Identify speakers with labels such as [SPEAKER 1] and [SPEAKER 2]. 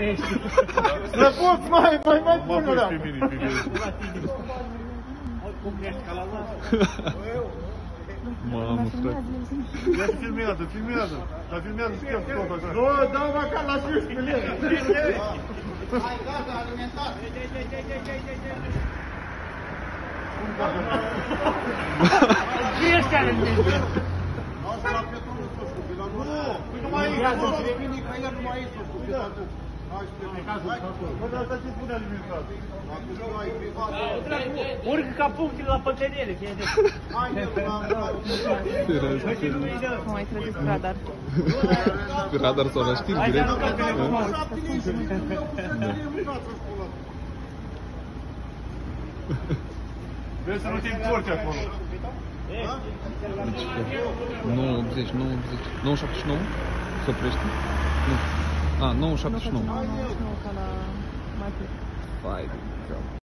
[SPEAKER 1] Slăbuț, mai bună, da.
[SPEAKER 2] Mamă, frate.
[SPEAKER 1] Ia filmează, dar filmează schimb tot așa. Nu, dau măcar la 15 lei. Hai, gata, alimentat.
[SPEAKER 3] Ce ești alimentat?
[SPEAKER 1] Asta la petrolul sus, nu mai aici, nu nicăieri, numai aici sus. Bă, dar asta ce spune alimentat?
[SPEAKER 3] Urcă ca punctele la păcănele, fie de...
[SPEAKER 4] Nu mai trageți pe radar.
[SPEAKER 2] Pe radar sau la știri, direct?
[SPEAKER 1] Vrei să nu te întorci acolo.
[SPEAKER 2] 980, 979? Se oprește? Nu. A, 979.
[SPEAKER 4] Nu, ca la Matic.
[SPEAKER 2] Vai de cap.